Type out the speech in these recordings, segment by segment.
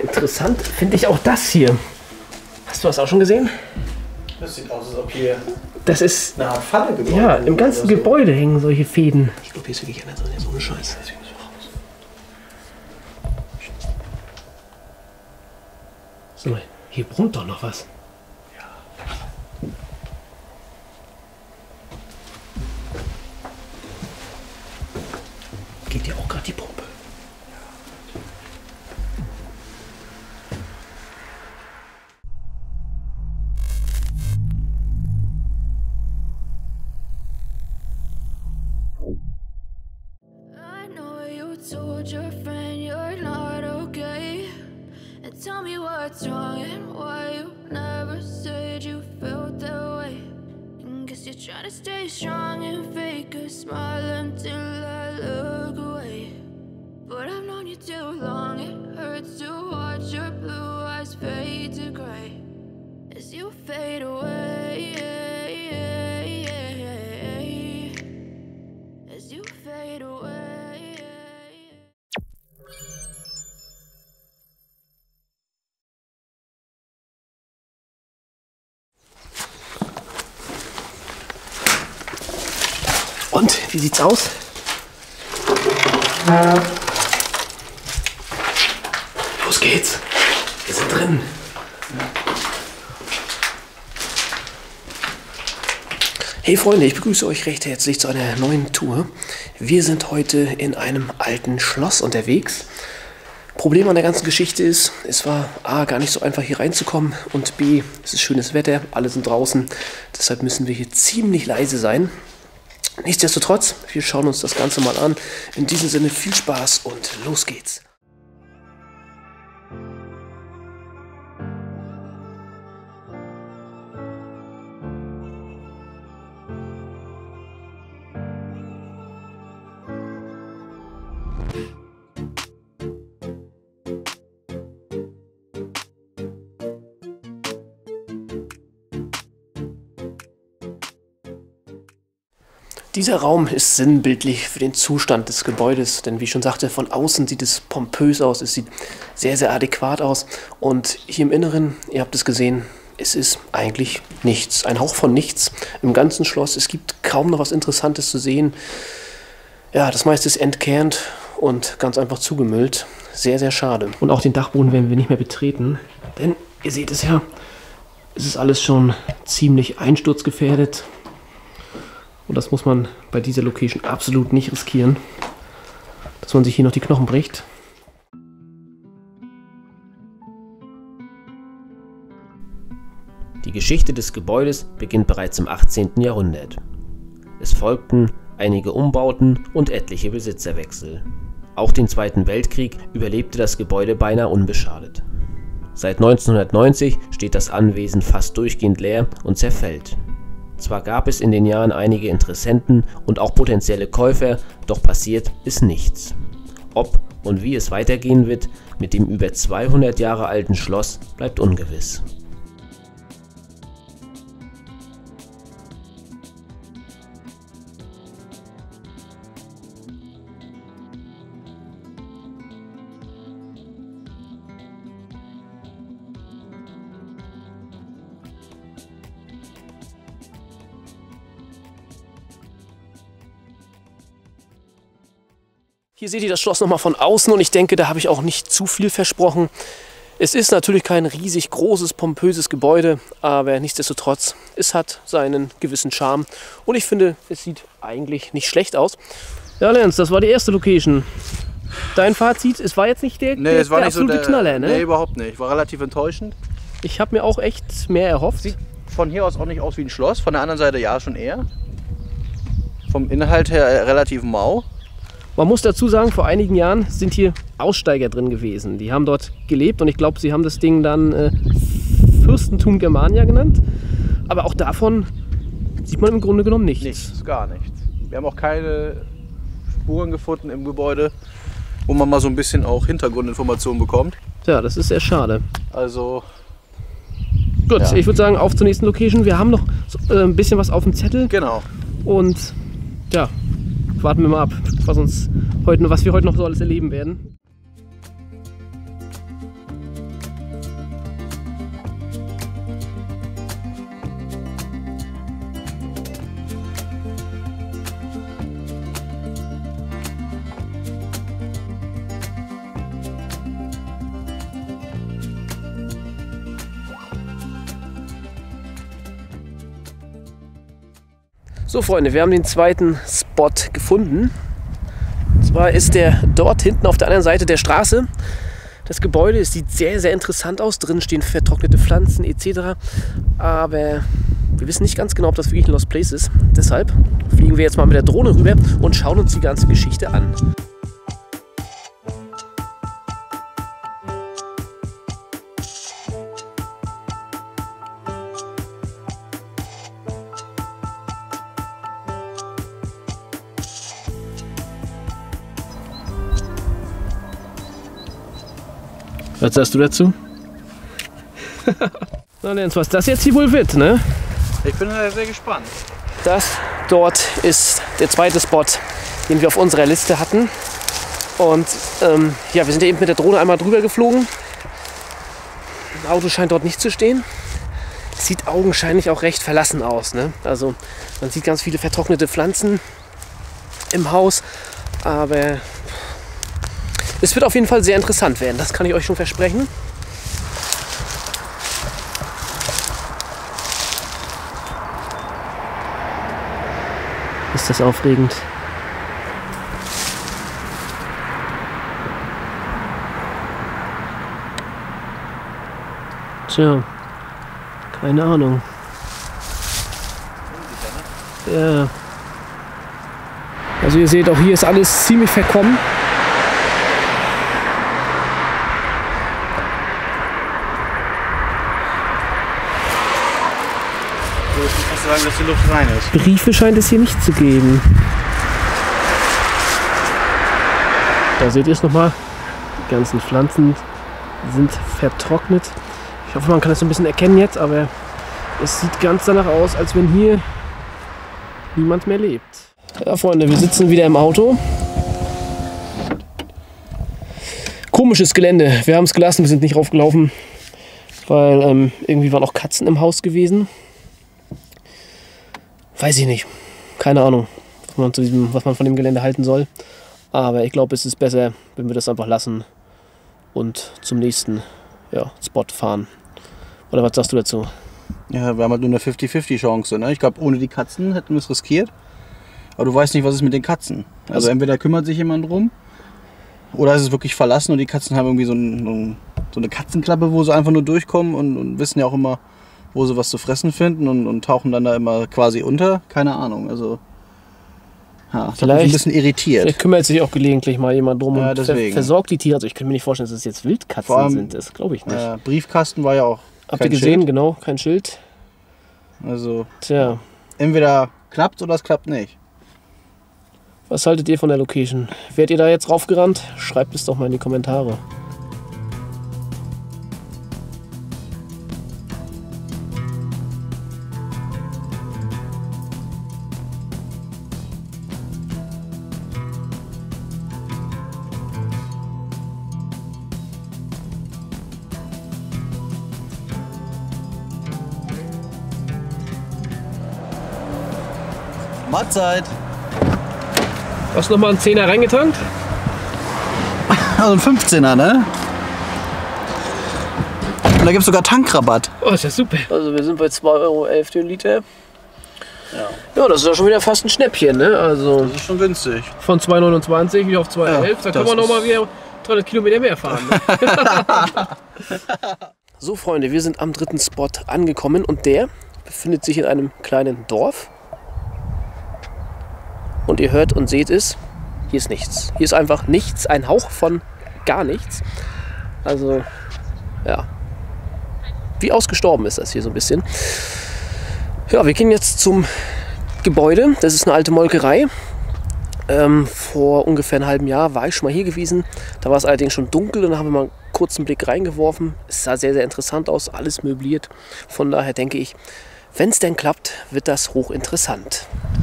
Interessant finde ich auch das hier. Hast du das auch schon gesehen? Das sieht aus, als ob hier das ist eine Art Pfanne gebaut. Ja, im ganzen Gebäude hängen solche Fäden. Ich glaube, hier ist wirklich einer drin, so eine Scheiße. So, hier brummt doch noch was. Geht ja auch gerade die Pumpe. I know you told your friend you're not okay, and tell me what's wrong and why you never said you felt that way. And guess you're trying to stay strong and fake a smile until I look away. But I've known you too long, it hurts to watch your blue eyes fade to gray as you fade away. As you fade away. Und, wie sieht's aus? Los geht's. Wir sind drin. Hey Freunde, ich begrüße euch recht herzlich zu einer neuen Tour. Wir sind heute in einem alten Schloss unterwegs. Problem an der ganzen Geschichte ist, es war A, gar nicht so einfach hier reinzukommen und B, es ist schönes Wetter, alle sind draußen. Deshalb müssen wir hier ziemlich leise sein. Nichtsdestotrotz, wir schauen uns das Ganze mal an. In diesem Sinne viel Spaß und los geht's. Dieser Raum ist sinnbildlich für den Zustand des Gebäudes, denn wie ich schon sagte, von außen sieht es pompös aus, es sieht sehr, sehr adäquat aus und hier im Inneren, ihr habt es gesehen, es ist eigentlich nichts, ein Hauch von nichts im ganzen Schloss, es gibt kaum noch was Interessantes zu sehen. Ja, das meiste ist entkernt und ganz einfach zugemüllt, sehr, sehr schade. Und auch den Dachboden werden wir nicht mehr betreten, denn ihr seht es ja, es ist alles schon ziemlich einsturzgefährdet. Und das muss man bei dieser Location absolut nicht riskieren, dass man sich hier noch die Knochen bricht. Die Geschichte des Gebäudes beginnt bereits im 18. Jahrhundert. Es folgten einige Umbauten und etliche Besitzerwechsel. Auch den Zweiten Weltkrieg überlebte das Gebäude beinahe unbeschadet. Seit 1990 steht das Anwesen fast durchgehend leer und zerfällt. Zwar gab es in den Jahren einige Interessenten und auch potenzielle Käufer, doch passiert ist nichts. Ob und wie es weitergehen wird mit dem über 200 Jahre alten Schloss, bleibt ungewiss. Hier seht ihr das Schloss nochmal von außen und ich denke, da habe ich auch nicht zu viel versprochen. Es ist natürlich kein riesig großes, pompöses Gebäude, aber nichtsdestotrotz, es hat seinen gewissen Charme und ich finde, es sieht eigentlich nicht schlecht aus. Ja, Lenz, das war die erste Location. Dein Fazit, es war jetzt nicht der, es war der nicht absolute so der Knaller, ne? Nee, überhaupt nicht. War relativ enttäuschend. Ich habe mir auch echt mehr erhofft. Sieht von hier aus auch nicht aus wie ein Schloss, von der anderen Seite ja schon eher. Vom Inhalt her relativ mau. Man muss dazu sagen, vor einigen Jahren sind hier Aussteiger drin gewesen. Die haben dort gelebt und ich glaube, sie haben das Ding dann Fürstentum Germania genannt. Aber auch davon sieht man im Grunde genommen nichts. Nichts, gar nichts. Wir haben auch keine Spuren gefunden im Gebäude, wo man mal so ein bisschen auch Hintergrundinformationen bekommt. Tja, das ist sehr schade. Also gut, ja. Ich würde sagen, auf zur nächsten Location. Wir haben noch ein bisschen was auf dem Zettel. Genau. Und ja, warten wir mal ab, was wir heute noch so alles erleben werden. So Freunde, wir haben den zweiten Spot gefunden. Und zwar ist der dort hinten auf der anderen Seite der Straße. Das Gebäude, es sieht sehr, sehr interessant aus. Drin stehen vertrocknete Pflanzen etc. Aber wir wissen nicht ganz genau, ob das wirklich ein Lost Place ist. Deshalb fliegen wir jetzt mal mit der Drohne rüber und schauen uns die ganze Geschichte an. Was sagst du dazu? Na Lenz, was das jetzt hier wohl wird, ne? Ich bin sehr gespannt. Das dort ist der zweite Spot, den wir auf unserer Liste hatten. Und ja, wir sind ja eben mit der Drohne einmal drüber geflogen. Das Auto scheint dort nicht zu stehen. Sieht augenscheinlich auch recht verlassen aus, ne? Also man sieht ganz viele vertrocknete Pflanzen im Haus, aber es wird auf jeden Fall sehr interessant werden, das kann ich euch schon versprechen. Ist das aufregend. Tja, keine Ahnung. Ja. Also ihr seht, auch hier ist alles ziemlich verkommen. Ich muss sagen, dass die Luft rein ist. Briefe scheint es hier nicht zu geben. Da seht ihr es nochmal. Die ganzen Pflanzen sind vertrocknet. Ich hoffe, man kann es so ein bisschen erkennen jetzt, aber es sieht ganz danach aus, als wenn hier niemand mehr lebt. Ja, Freunde, wir sitzen wieder im Auto. Komisches Gelände. Wir haben es gelassen, wir sind nicht raufgelaufen, weil irgendwie waren auch Katzen im Haus gewesen. Weiß ich nicht. Keine Ahnung, was man von dem Gelände halten soll. Aber ich glaube, es ist besser, wenn wir das einfach lassen und zum nächsten Spot fahren. Oder was sagst du dazu? Ja, wir haben halt nur eine 50-50 Chance. Ne? Ich glaube, ohne die Katzen hätten wir es riskiert. Aber du weißt nicht, was ist mit den Katzen. Also entweder kümmert sich jemand drum oder ist es wirklich verlassen und die Katzen haben irgendwie so eine Katzenklappe, wo sie einfach nur durchkommen und wissen ja auch immer, wo sie was zu fressen finden und tauchen dann da immer quasi unter. Keine Ahnung, also das hat mich ein bisschen irritiert. Vielleicht kümmert sich auch gelegentlich mal jemand drum und deswegen versorgt die Tiere. Also ich kann mir nicht vorstellen, dass es jetzt Wildkatzen sind, das glaube ich nicht. Briefkasten war ja auch Habt ihr gesehen, genau, kein Schild. Also tja, entweder klappt oder es klappt nicht. Was haltet ihr von der Location? Wärt ihr da jetzt raufgerannt? Schreibt es doch mal in die Kommentare. Mahlzeit! Hast du noch mal einen 10er reingetankt? Also ein 15er, ne? Und da gibt es sogar Tankrabatt. Oh, ist ja super. Also wir sind bei 2,11 € den Liter. Ja, das ist ja schon wieder fast ein Schnäppchen, ne? Also Das ist schon günstig. von 2,29 wieder auf 2,11. Da können wir noch mal wieder 300 Kilometer mehr fahren. Ne? So Freunde, wir sind am dritten Spot angekommen und der befindet sich in einem kleinen Dorf. Und ihr hört und seht es, hier ist nichts. Hier ist einfach nichts, ein Hauch von gar nichts. Also, ja, wie ausgestorben ist das hier so ein bisschen. Ja, wir gehen jetzt zum Gebäude. Das ist eine alte Molkerei. Vor ungefähr einem halben Jahr war ich schon mal hier gewesen. Da war es allerdings schon dunkel und da haben wir mal einen kurzen Blick reingeworfen. Es sah sehr, sehr interessant aus, alles möbliert. Von daher denke ich, wenn es denn klappt, wird das hochinteressant.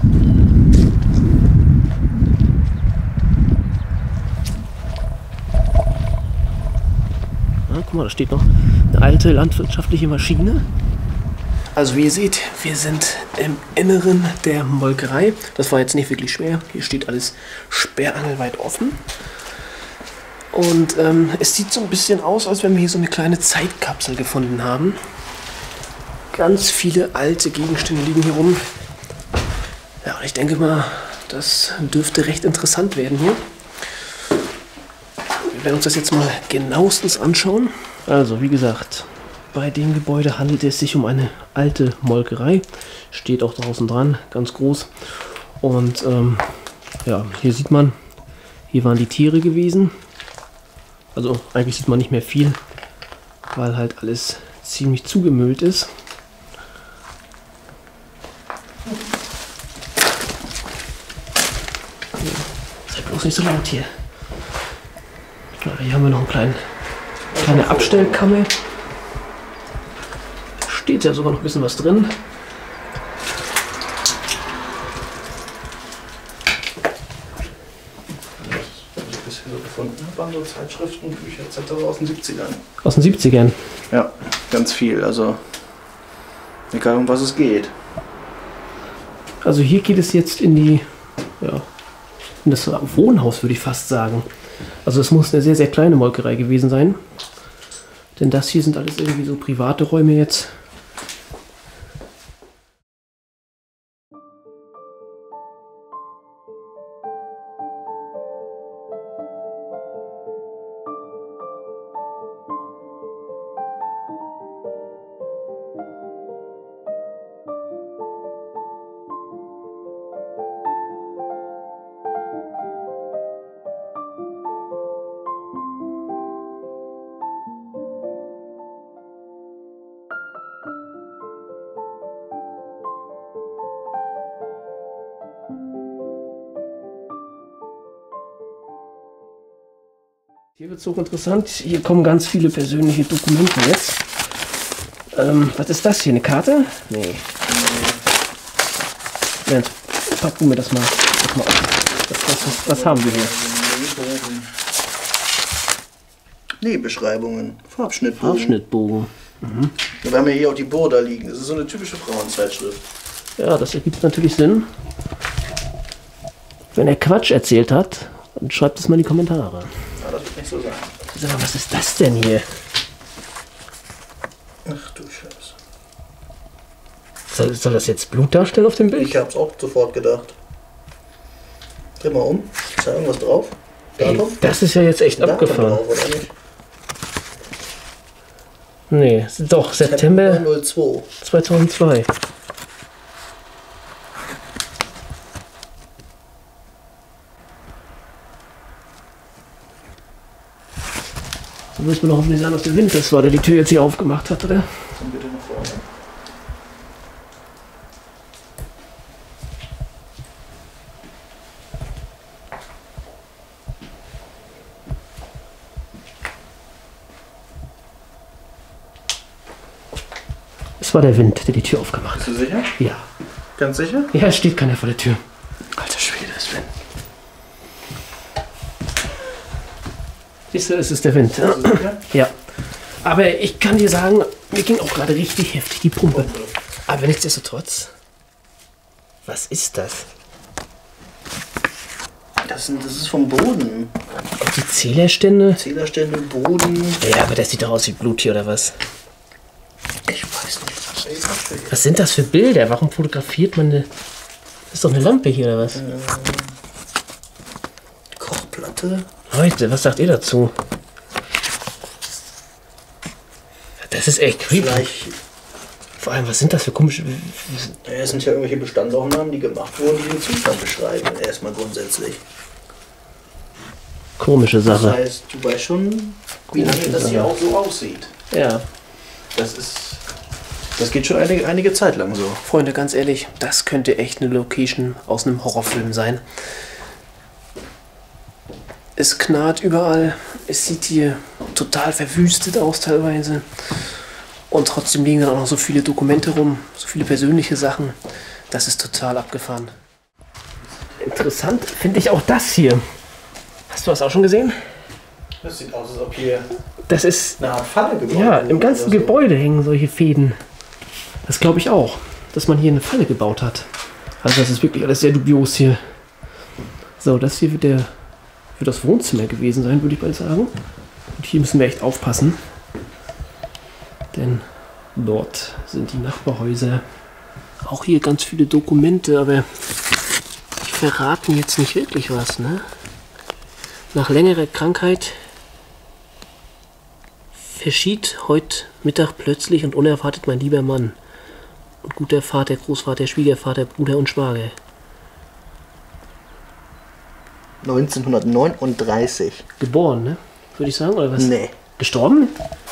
Guck mal, da steht noch eine alte landwirtschaftliche Maschine. Also wie ihr seht, wir sind im Inneren der Molkerei. Das war jetzt nicht wirklich schwer. Hier steht alles sperrangelweit offen. Und es sieht so ein bisschen aus, als wenn wir hier so eine kleine Zeitkapsel gefunden haben. Ganz viele alte Gegenstände liegen hier rum. Ja, und ich denke mal, das dürfte recht interessant werden hier. Wir werden uns das jetzt mal genauestens anschauen. Also, wie gesagt, bei dem Gebäude handelt es sich um eine alte Molkerei. Steht auch draußen dran, ganz groß. Und ja, hier sieht man, hier waren die Tiere gewesen. Also eigentlich sieht man nicht mehr viel, weil halt alles ziemlich zugemüllt ist. Sei bloß nicht so laut hier. Ja, hier haben wir noch eine kleine Abstellkammer. Steht ja sogar noch ein bisschen was drin. Waren so Zeitschriften, Bücher etc. aus den 70ern. Aus den 70ern? Ja, ganz viel. Also egal, um was es geht. Also hier geht es jetzt in die, ja, in das Wohnhaus, würde ich fast sagen. Also es muss eine sehr, sehr kleine Molkerei gewesen sein. Denn das hier sind alles irgendwie so private Räume jetzt. Hier wird es hochinteressant. Hier kommen ganz viele persönliche Dokumente jetzt. Was ist das hier? Eine Karte? Nee. Moment, pack du mir das mal auf. Was haben wir hier? Beschreibungen. Farbschnittbogen. Farbschnittbogen. Mhm. Wir haben ja hier auch die Bohr liegen. Das ist so eine typische Frauenzeitschrift. Ja, das ergibt natürlich Sinn. Wenn er Quatsch erzählt hat, dann schreibt es mal in die Kommentare. Ja, das wird nicht so sein. Sag mal, was ist das denn hier? Ach du Scheiße. Soll das jetzt Blut darstellen auf dem Bild? Ich hab's auch sofort gedacht. Dreh mal um. Ist da irgendwas drauf? Ey, das ist ja jetzt echt abgefahren. Drauf, oder nicht? Nee, doch, September 02. 2002. So müssen wir noch hoffentlich sagen, dass der Wind das war, der die Tür jetzt hier aufgemacht hat, oder? Dann bitte nach vorne. Es war der Wind, der die Tür aufgemacht hat. Bist du sicher? Ja. Ganz sicher? Ja, es steht keiner vor der Tür. Alter Schwede, das ist Wind. Siehst du, es ist der Wind. Ja. Aber ich kann dir sagen, mir ging auch gerade richtig heftig die Pumpe. Aber nichtsdestotrotz. Was ist das? Das ist vom Boden. Und die Zählerstände? Zählerstände, Boden. Ja, aber das sieht doch aus wie Blut hier, oder was? Ich weiß nicht. Was sind das für Bilder? Warum fotografiert man eine... Das ist doch eine Lampe hier, oder was? Kochplatte. Leute, was sagt ihr dazu? Das ist echt creepy. Vielleicht. Vor allem, was sind das für komische... Ja, es sind ja irgendwelche Bestandsaufnahmen, die gemacht wurden, die den Zustand beschreiben. Erstmal grundsätzlich. Komische Sache. Das heißt, du weißt schon, wie lange das hier auch so aussieht. Ja. Das geht schon einige Zeit lang so. Freunde, ganz ehrlich, das könnte echt eine Location aus einem Horrorfilm sein. Es knarrt überall. Es sieht hier total verwüstet aus teilweise. Und trotzdem liegen dann auch noch so viele Dokumente rum, so viele persönliche Sachen. Das ist total abgefahren. Interessant finde ich auch das hier. Hast du das auch schon gesehen? Das sieht aus, als ob hier Das ist... eine Art Falle gebaut Ja, wurde im ganzen oder so. Gebäude hängen solche Fäden. Das glaube ich auch, dass man hier eine Falle gebaut hat. Also das ist wirklich alles sehr dubios hier. So, das hier wird das Wohnzimmer gewesen sein, würde ich bald sagen. Und hier müssen wir echt aufpassen. Denn dort sind die Nachbarhäuser. Auch hier ganz viele Dokumente, aber verraten jetzt nicht wirklich was, ne? Nach längerer Krankheit verschied heute Mittag plötzlich und unerwartet mein lieber Mann und guter Vater, Großvater, Schwiegervater, Bruder und Schwager. 1939. Geboren, ne? Würde ich sagen, oder was? Nee. Gestorben?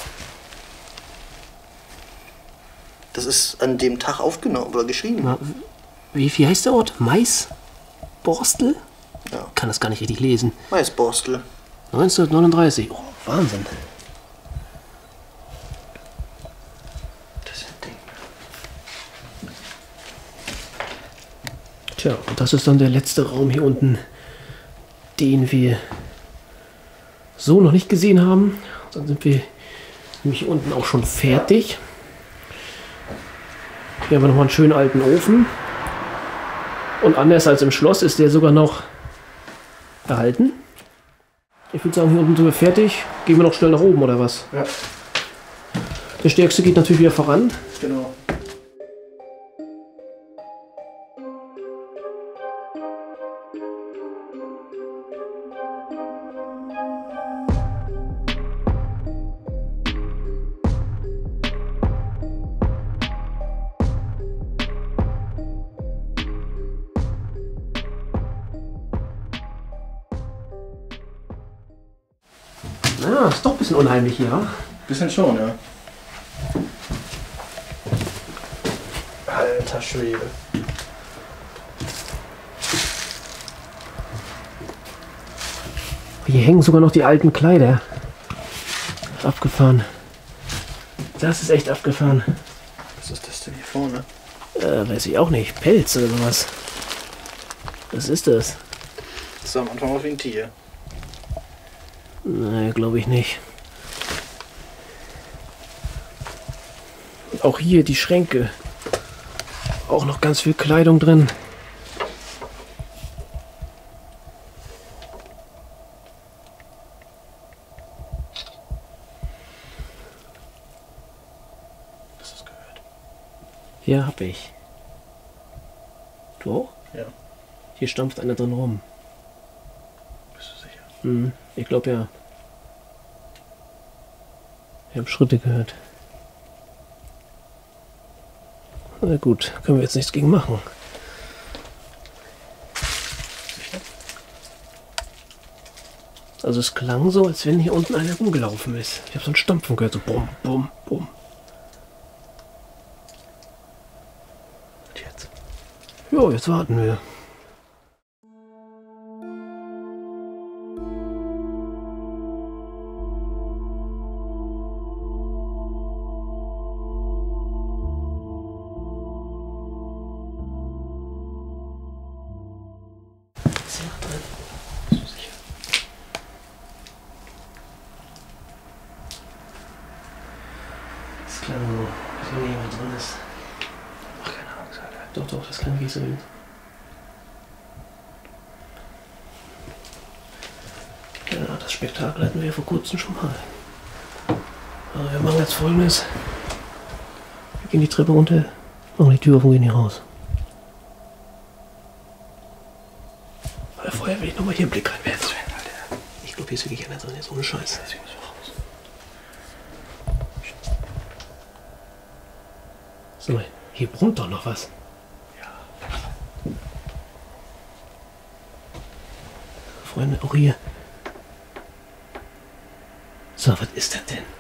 Das ist an dem Tag aufgenommen oder geschrieben. Na, wie heißt der Ort? Maisborstel? Ja. Kann das gar nicht richtig lesen. Maisborstel. 1939. Oh, Wahnsinn. Das ist ein Ding. Tja, und das ist dann der letzte Raum hier unten, den wir so noch nicht gesehen haben. Dann sind wir nämlich hier unten auch schon fertig. Hier haben wir nochmal einen schönen alten Ofen. Und anders als im Schloss ist der sogar noch erhalten. Ich würde sagen, hier unten sind wir fertig. Gehen wir noch schnell nach oben, oder was? Ja. Der Stärkste geht natürlich wieder voran. Genau. Ja, ist doch ein bisschen unheimlich hier, wa? Bisschen schon, ja. Alter Schwede. Hier hängen sogar noch die alten Kleider. Abgefahren. Das ist echt abgefahren. Was ist das denn hier vorne? Weiß ich auch nicht. Pelz oder sowas. Was ist das? Das sah am Anfang aus wie ein Tier. Nee, glaube ich nicht. Und auch hier die Schränke. Auch noch ganz viel Kleidung drin. Hast du das gehört? Ja, hab ich. Du auch? Ja. Hier stampft einer drin rum. Bist du sicher? Hm, ich glaube ja. Wir haben Schritte gehört. Na gut, können wir jetzt nichts gegen machen. Also es klang so, als wenn hier unten einer rumgelaufen ist. Ich habe so ein Stampfen gehört, so bum, bum, bum. Und jetzt? Jo, jetzt warten wir. Das klang so, als wenn jemand drin ist. Ach, keine Angst, Alter. Doch, doch, das klang wie so. Ja, das Spektakel hatten wir ja vor kurzem schon mal. Also wir machen jetzt Folgendes. Wir gehen die Treppe runter, machen die Tür auf und gehen hier raus. Aber vorher will ich nochmal hier einen Blick reinwerfen. Ich glaube, hier ist wirklich einer drin, jetzt ohne Scheiß. So, hier brummt doch noch was. Freunde, auch hier. So, was ist das denn?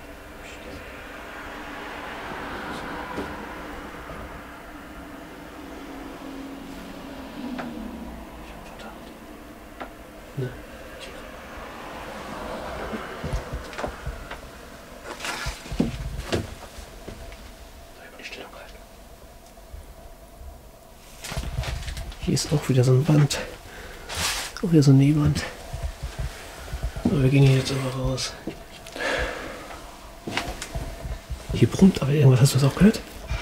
Ne. Hier ist auch wieder so ein Band. Auch wieder so ein Nähband. Aber wir gehen hier jetzt einfach raus. Hier brummt aber irgendwas. Hast du das auch gehört?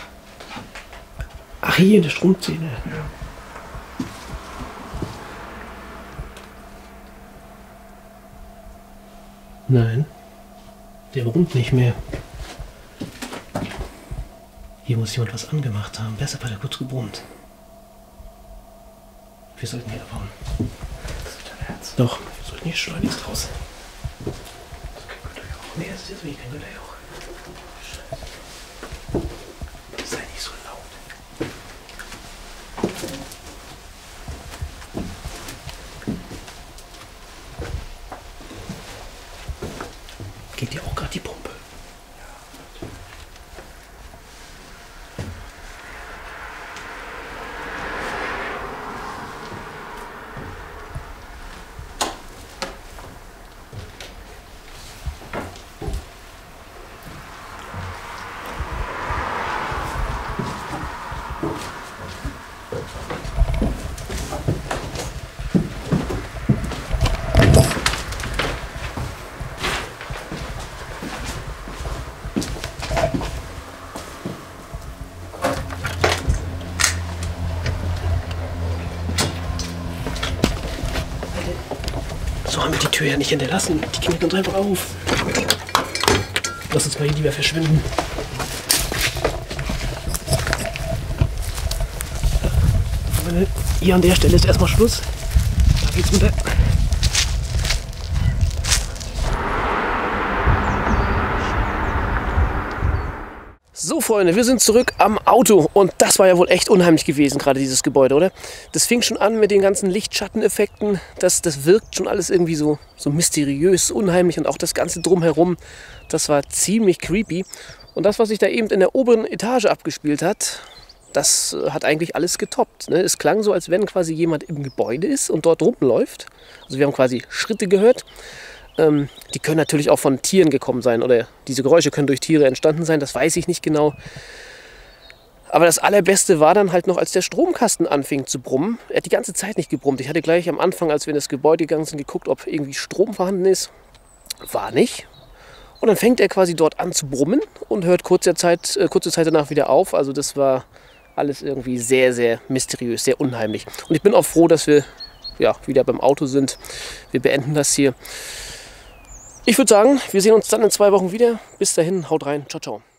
Ach, hier in der Stromzähne. Ja. Nein. Der brummt nicht mehr. Hier muss jemand was angemacht haben. Deshalb hat er kurz gebrummt. Wir sollten hier abhauen. Das ist dein Herz. Doch, wir sollten hier schleunigst raus. Das ist kein Güterjoch. Nee, das ist jetzt wirklich kein Güterjoch. Sei nicht so laut. Geht dir auch gerade die Pumpe? So haben wir die Tür ja nicht hinterlassen. Die knickt uns einfach auf. Lass uns mal hier lieber verschwinden. Hier an der Stelle ist erstmal Schluss. Da geht's runter. So Freunde, wir sind zurück am Auto und das war ja wohl echt unheimlich gewesen, gerade dieses Gebäude, oder? Das fing schon an mit den ganzen Lichtschatteneffekten, das wirkt schon alles irgendwie so mysteriös, unheimlich und auch das Ganze drumherum, das war ziemlich creepy. Und das, was sich da eben in der oberen Etage abgespielt hat, das hat eigentlich alles getoppt, ne? Es klang so, als wenn quasi jemand im Gebäude ist und dort rumläuft. Also wir haben quasi Schritte gehört. Die können natürlich auch von Tieren gekommen sein oder diese Geräusche können durch Tiere entstanden sein, das weiß ich nicht genau. Aber das Allerbeste war dann halt noch, als der Stromkasten anfing zu brummen. Er hat die ganze Zeit nicht gebrummt. Ich hatte gleich am Anfang, als wir in das Gebäude gegangen sind, geguckt, ob irgendwie Strom vorhanden ist. War nicht. Und dann fängt er quasi dort an zu brummen und hört kurze Zeit danach wieder auf. Also das war alles irgendwie sehr, sehr mysteriös, sehr unheimlich. Und ich bin auch froh, dass wir ja, wieder beim Auto sind. Wir beenden das hier. Ich würde sagen, wir sehen uns dann in 2 Wochen wieder. Bis dahin, haut rein. Ciao, ciao.